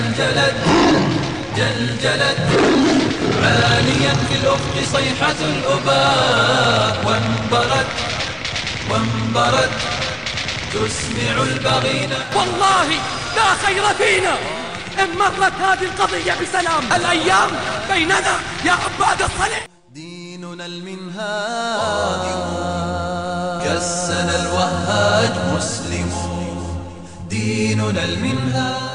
جلجلت جلجلت عاليا في الأفق صيحة الأباء وانبرت تسمع البغين. والله لا خير فينا إن مرت هذه القضية بسلام. الأيام بيننا يا عباد الصالح. ديننا المنهاج جسنا الوهاج مسلمون. ديننا المنهاج